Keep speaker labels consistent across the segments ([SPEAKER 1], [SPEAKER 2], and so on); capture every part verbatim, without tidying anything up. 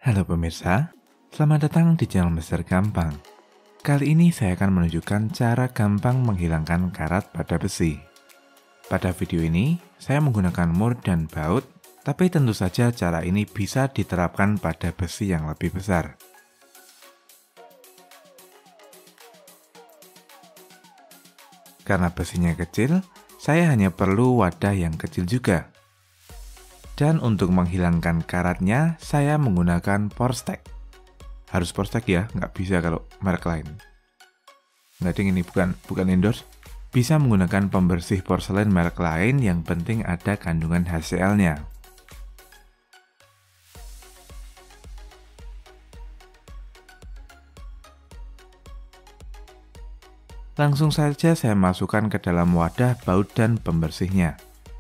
[SPEAKER 1] Halo pemirsa, selamat datang di channel Mister Gampang. Kali ini saya akan menunjukkan cara gampang menghilangkan karat pada besi. Pada video ini, saya menggunakan mur dan baut, tapi tentu saja cara ini bisa diterapkan pada besi yang lebih besar. Karena besinya kecil, saya hanya perlu wadah yang kecil juga. Dan untuk menghilangkan karatnya, saya menggunakan Porstek. Harus Porstek ya, nggak bisa kalau merek lain. Nggak ding, ini bukan bukan endorse. Bisa menggunakan pembersih porselen merek lain, yang penting ada kandungan H C L-nya. Langsung saja saya masukkan ke dalam wadah baut dan pembersihnya.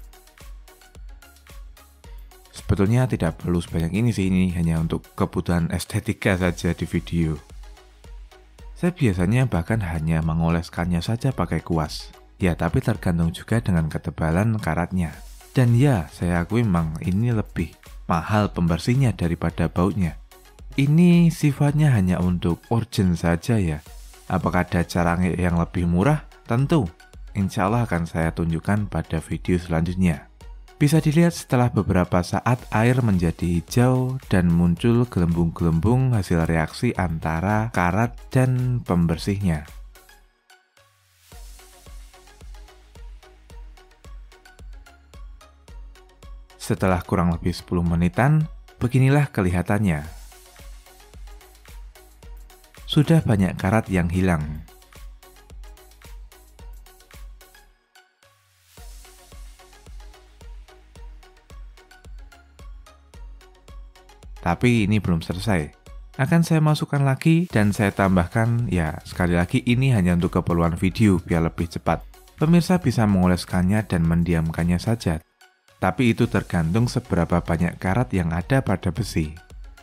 [SPEAKER 1] Sebetulnya tidak perlu sebanyak ini sih, ini hanya untuk kebutuhan estetika saja di video. Saya biasanya bahkan hanya mengoleskannya saja pakai kuas. Ya, tapi tergantung juga dengan ketebalan karatnya. Dan ya, saya akui memang ini lebih mahal pembersihnya daripada bautnya. Ini sifatnya hanya untuk urgent saja ya. Apakah ada cara yang lebih murah? Tentu. Insya Allah akan saya tunjukkan pada video selanjutnya. Bisa dilihat setelah beberapa saat air menjadi hijau dan muncul gelembung-gelembung hasil reaksi antara karat dan pembersihnya. Setelah kurang lebih sepuluh menitan, beginilah kelihatannya. Sudah banyak karat yang hilang. Tapi ini belum selesai. Akan saya masukkan lagi dan saya tambahkan, ya sekali lagi ini hanya untuk keperluan video biar lebih cepat. Pemirsa bisa mengoleskannya dan mendiamkannya saja. Tapi itu tergantung seberapa banyak karat yang ada pada besi.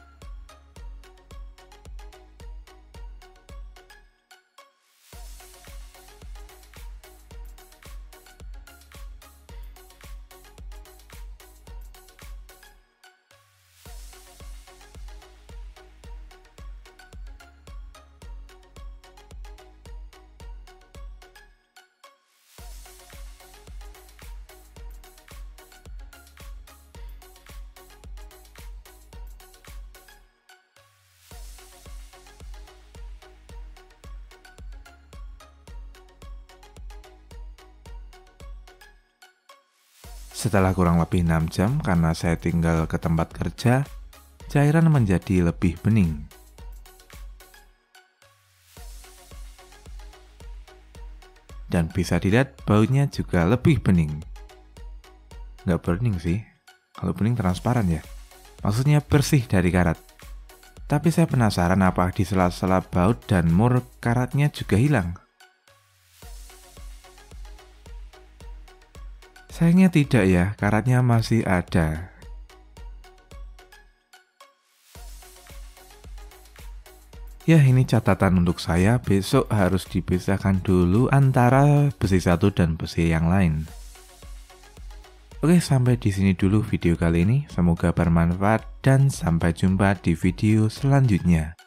[SPEAKER 1] Setelah kurang lebih enam jam karena saya tinggal ke tempat kerja, cairan menjadi lebih bening. Dan bisa dilihat bautnya juga lebih bening. Nggak bening sih, kalau bening transparan ya. Maksudnya bersih dari karat. Tapi saya penasaran apa di sela-sela baut dan mur karatnya juga hilang. Sayangnya tidak ya, karatnya masih ada. Ya, ini catatan untuk saya, besok harus dipisahkan dulu antara besi satu dan besi yang lain. Oke, sampai di sini dulu video kali ini. Semoga bermanfaat dan sampai jumpa di video selanjutnya.